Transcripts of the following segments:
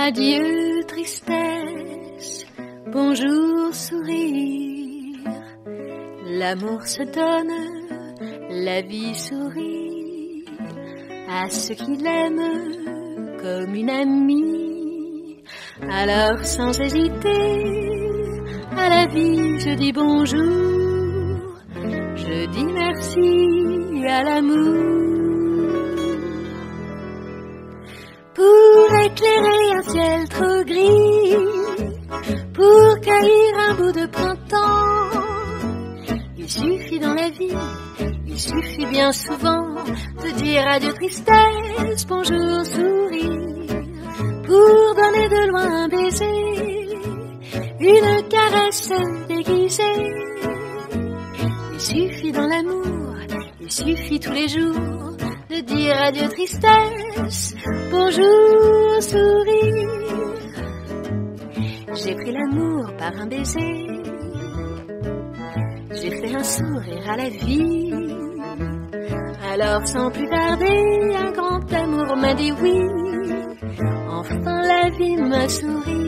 Adieu tristesse, bonjour sourire. L'amour se donne, la vie sourit à ceux qui l'aiment comme une amie. Alors sans hésiter, à la vie je dis bonjour, je dis merci à l'amour. Pour éclairer un ciel trop gris, pour cueillir un bout de printemps, il suffit dans la vie, il suffit bien souvent de dire adieu tristesse, bonjour sourire, pour donner de loin un baiser, une caresse déguisée. Il suffit dans l'amour, il suffit tous les jours de dire adieu tristesse, bonjour sourire. J'ai pris l'amour par un baiser, j'ai fait un sourire à la vie. Alors sans plus tarder, un grand amour m'a dit oui, enfin la vie m'a souri.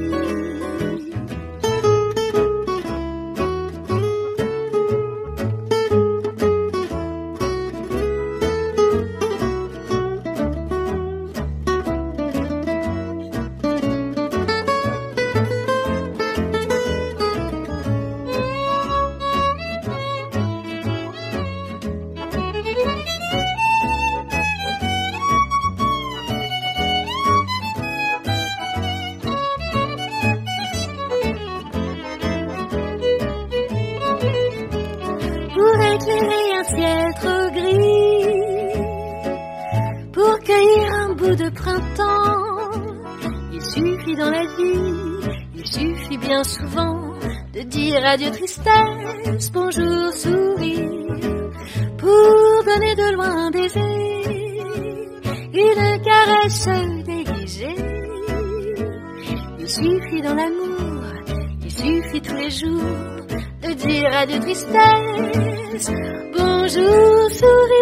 Éclairer un ciel trop gris, pour cueillir un bout de printemps, il suffit dans la vie, il suffit bien souvent de dire adieu tristesse, bonjour sourire, pour donner de loin un baiser, une caresse déguisée. Il suffit dans l'amour, il suffit tous les jours de dire adieu tristesse, bonjour sourire.